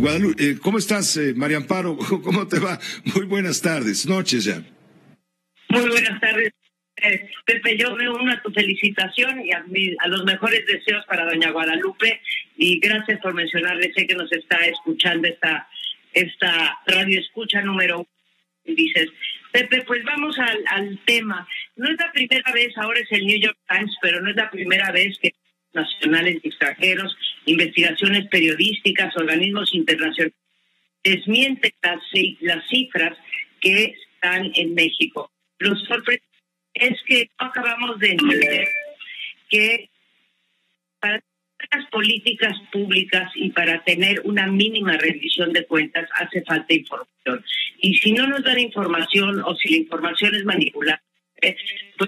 Guadalupe, ¿cómo estás, María Amparo? ¿Cómo te va? Muy buenas tardes, noches ya. Muy buenas tardes, Pepe. Yo me uno a tu felicitación y a los mejores deseos para doña Guadalupe, y gracias por mencionarle. Sé que nos está escuchando esta radio escucha número 1. Dices, Pepe, pues vamos al tema. No es la primera vez, ahora es el New York Times, pero no es la primera vez que nacionales y extranjeros, investigaciones periodísticas, organismos internacionales desmienten las cifras que están en México. Lo sorprendente es que no acabamos de entender que para las políticas públicas y para tener una mínima rendición de cuentas hace falta información. Y si no nos dan información, o si la información es manipulada, pues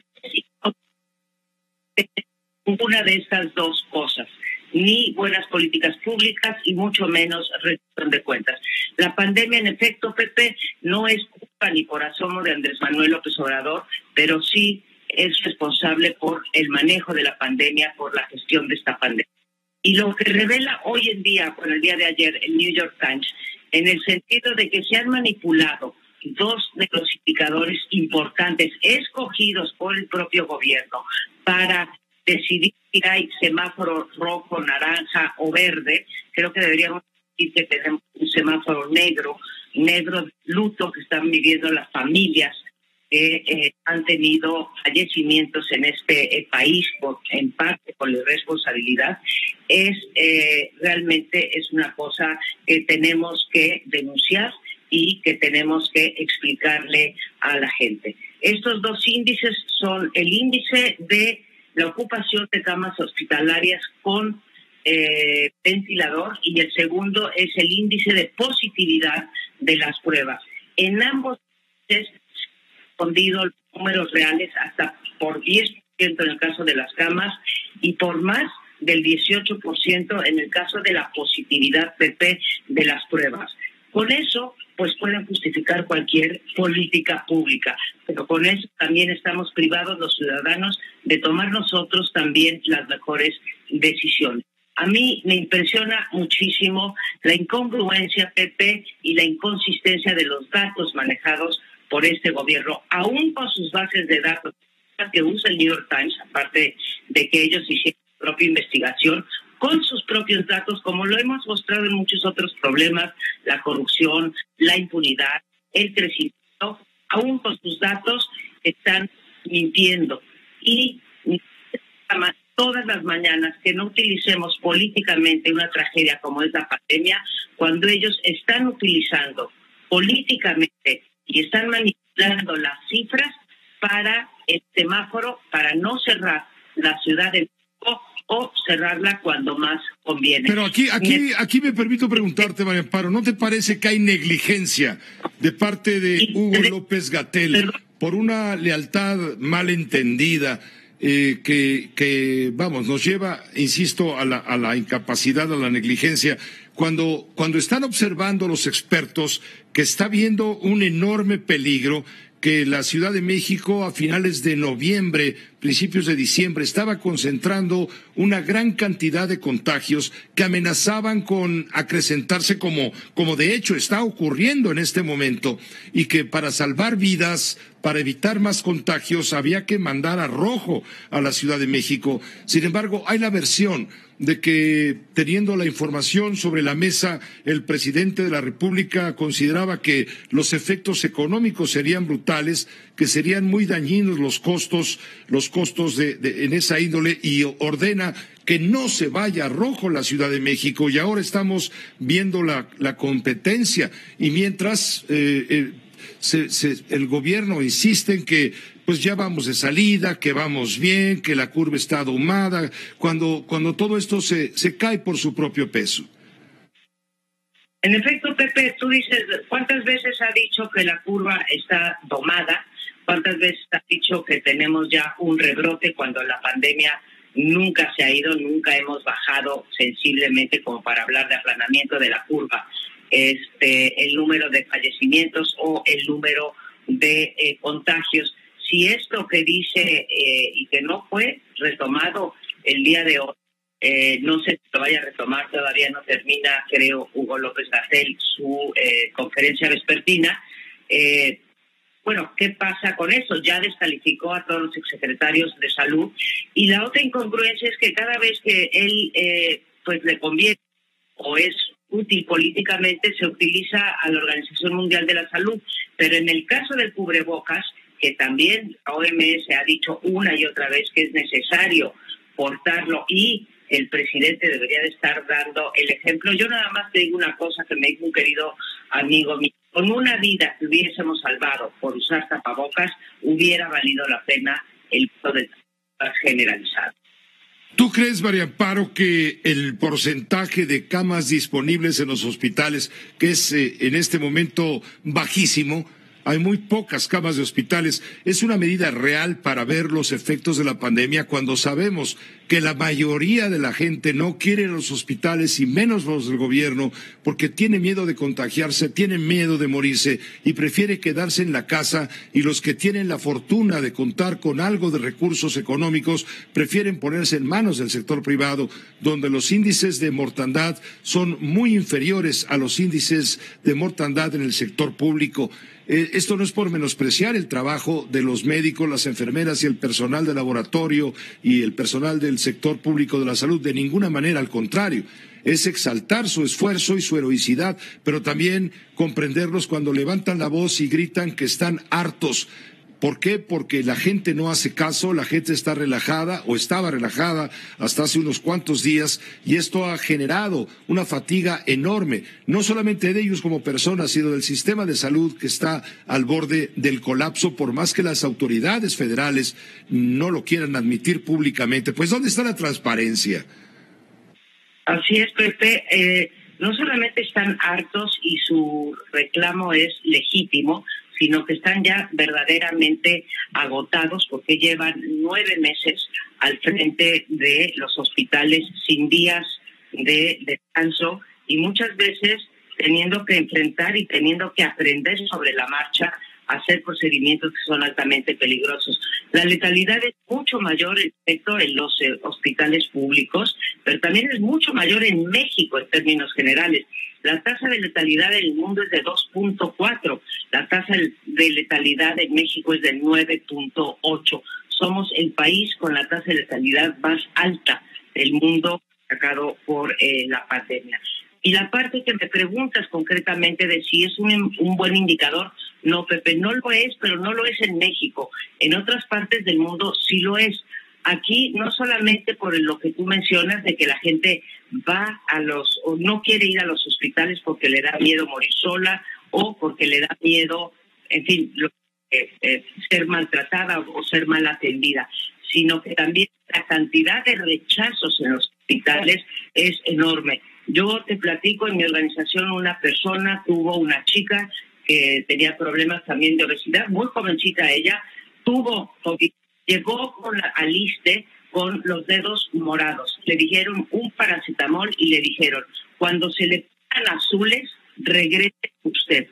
una de estas dos cosas, ni buenas políticas públicas y mucho menos rendición de cuentas. La pandemia, en efecto, Pepe, no es culpa ni por asomo de Andrés Manuel López Obrador, pero sí es responsable por el manejo de la pandemia, por la gestión de esta pandemia. Y lo que revela hoy en día, con el día de ayer, el New York Times, en el sentido de que se han manipulado dos de los indicadores importantes escogidos por el propio gobierno para decidir si hay semáforo rojo, naranja o verde. Creo que deberíamos decir que tenemos un semáforo negro de luto que están viviendo las familias que han tenido fallecimientos en este país, en parte por la responsabilidad. Realmente es una cosa que tenemos que denunciar y que tenemos que explicarle a la gente. Estos dos índices son el índice de la ocupación de camas hospitalarias con ventilador, y el segundo es el índice de positividad de las pruebas. En ambos índices se han escondido los números reales hasta por 10% en el caso de las camas y por más del 18% en el caso de la positividad PP de las pruebas. Con eso, pues pueden justificar cualquier política pública, pero con eso también estamos privados los ciudadanos de tomar nosotros también las mejores decisiones. A mí me impresiona muchísimo la incongruencia, Pepe, y la inconsistencia de los datos manejados por este gobierno, aún con sus bases de datos que usa el New York Times, aparte de que ellos hicieron su propia investigación, con sus propios datos, como lo hemos mostrado en muchos otros problemas, la corrupción, la impunidad, el crecimiento, aún con sus datos están mintiendo. Y todas las mañanas que no utilicemos políticamente una tragedia como es la pandemia, cuando ellos están utilizando políticamente y están manipulando las cifras para el semáforo, para no cerrar la ciudad de México o cerrarla cuando más conviene. Pero aquí me permito preguntarte, María Amparo, ¿no te parece que hay negligencia de parte de Hugo López-Gatell por una lealtad mal entendida que nos lleva, insisto, a la incapacidad, a la negligencia, cuando están observando los expertos que está habiendo un enorme peligro, que la Ciudad de México a finales de noviembre, principios de diciembre, estaba concentrando una gran cantidad de contagios que amenazaban con acrecentarse como de hecho está ocurriendo en este momento, y que para salvar vidas, para evitar más contagios, había que mandar a rojo a la Ciudad de México. Sin embargo, hay la versión de que, teniendo la información sobre la mesa, el presidente de la República consideraba que los efectos económicos serían brutales, que serían muy dañinos los costos en esa índole, y ordena que no se vaya a rojo la Ciudad de México. Y ahora estamos viendo la competencia, y mientras el gobierno insiste en que pues ya vamos de salida, que vamos bien, que la curva está domada, cuando todo esto se cae por su propio peso. En efecto, Pepe, tú dices, ¿cuántas veces ha dicho que la curva está domada? ¿Cuántas veces ha dicho que tenemos ya un rebrote cuando la pandemia nunca se ha ido, nunca hemos bajado sensiblemente como para hablar de aplanamiento de la curva? El número de fallecimientos o el número de contagios. Si esto que dice y que no fue retomado el día de hoy, No sé si lo vaya a retomar, todavía no termina, creo, Hugo López-Gatell su conferencia vespertina. Bueno, ¿qué pasa con eso? Ya descalificó a todos los exsecretarios de salud. Y la otra incongruencia es que cada vez que él pues le conviene o es útil políticamente, se utiliza a la Organización Mundial de la Salud. Pero en el caso del cubrebocas, que también la OMS ha dicho una y otra vez que es necesario portarlo y el presidente debería de estar dando el ejemplo. Yo nada más te digo una cosa que me dijo un querido amigo mío. Con una vida que hubiésemos salvado por usar tapabocas, hubiera valido la pena el uso de tapabocas generalizado. ¿Tú crees, María Amparo, que el porcentaje de camas disponibles en los hospitales, que es en este momento bajísimo, hay muy pocas camas de hospitales, es una medida real para ver los efectos de la pandemia cuando sabemos que la mayoría de la gente no quiere los hospitales y menos los del gobierno porque tiene miedo de contagiarse, tiene miedo de morirse y prefiere quedarse en la casa, y los que tienen la fortuna de contar con algo de recursos económicos prefieren ponerse en manos del sector privado, donde los índices de mortandad son muy inferiores a los índices de mortandad en el sector público? Esto no es por menospreciar el trabajo de los médicos, las enfermeras y el personal de laboratorio y el personal del sector público de la salud, de ninguna manera, al contrario. Es exaltar su esfuerzo y su heroicidad, pero también comprenderlos cuando levantan la voz y gritan que están hartos. ¿Por qué? Porque la gente no hace caso, la gente está relajada o estaba relajada hasta hace unos cuantos días, y esto ha generado una fatiga enorme, no solamente de ellos como personas, sino del sistema de salud, que está al borde del colapso, por más que las autoridades federales no lo quieran admitir públicamente. Pues, ¿dónde está la transparencia? Así es, Pepe. No solamente están hartos y su reclamo es legítimo, sino que están ya verdaderamente agotados porque llevan 9 meses al frente de los hospitales sin días de descanso y muchas veces teniendo que enfrentar y teniendo que aprender sobre la marcha a hacer procedimientos que son altamente peligrosos. La letalidad es mucho mayor en los hospitales públicos, pero también es mucho mayor en México en términos generales. La tasa de letalidad en el mundo es de 2.4, la tasa de letalidad en México es de 9.8. Somos el país con la tasa de letalidad más alta del mundo sacado por la pandemia. Y la parte que me preguntas concretamente de si es un buen indicador, no, Pepe, no lo es, pero no lo es en México. En otras partes del mundo sí lo es. Aquí no solamente por lo que tú mencionas de que la gente va o no quiere ir a los hospitales porque le da miedo morir sola o porque le da miedo, en fin, ser maltratada o ser mal atendida, sino que también la cantidad de rechazos en los hospitales es enorme. Yo te platico, en mi organización una persona tuvo una chica que tenía problemas también de obesidad, muy jovencita ella, tuvo COVID. Llegó al ISSSTE con los dedos morados. Le dijeron un paracetamol y le dijeron, cuando se le pongan azules, regrese usted.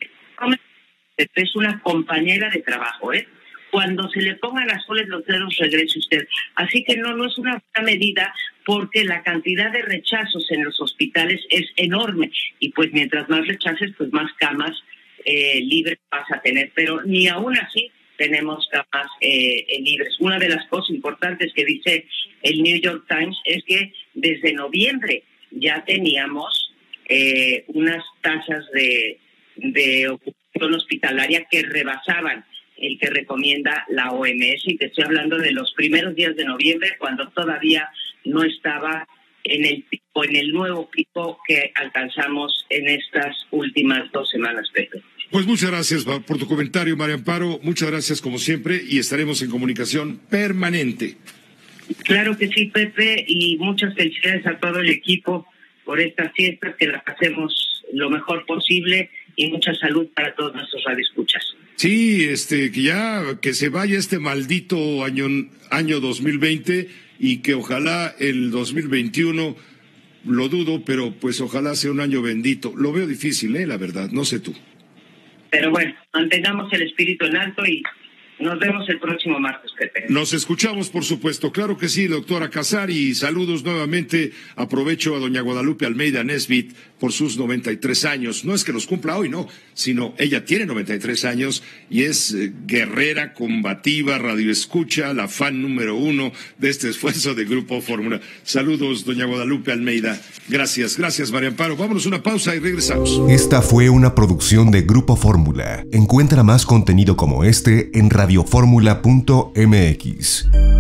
Es una compañera de trabajo, ¿eh? Cuando se le pongan azules los dedos, regrese usted. Así que no es una buena medida porque la cantidad de rechazos en los hospitales es enorme. Y pues mientras más rechaces, pues más camas libres vas a tener. Pero ni aún así tenemos camas libres. Una de las cosas importantes que dice el New York Times es que desde noviembre ya teníamos unas tasas de ocupación hospitalaria que rebasaban el que recomienda la OMS, y te estoy hablando de los primeros días de noviembre, cuando todavía no estaba en el nuevo pico que alcanzamos en estas últimas 2 semanas, Pepe. Pues muchas gracias por tu comentario, María Amparo. Muchas gracias como siempre y estaremos en comunicación permanente. Claro que sí, Pepe, y muchas felicidades a todo el equipo por estas fiestas, que las hacemos lo mejor posible, y mucha salud para todos nuestros radioescuchas. Sí, que se vaya este maldito año 2020 y que ojalá el 2021, lo dudo, pero pues ojalá sea un año bendito. Lo veo difícil, la verdad, no sé tú. Pero bueno, mantengamos el espíritu en alto y Nos vemos el próximo martes, Pepe. Nos escuchamos, por supuesto. Claro que sí, doctora Casari. Y saludos nuevamente. Aprovecho a doña Guadalupe Almeida Nesbit por sus 93 años. No es que los cumpla hoy, no, sino ella tiene 93 años y es guerrera, combativa, radioescucha, la fan número 1 de este esfuerzo de Grupo Fórmula. Saludos, doña Guadalupe Almeida. Gracias, María Amparo. Vámonos a una pausa y regresamos. Esta fue una producción de Grupo Fórmula. Encuentra más contenido como este en radioformula.mx.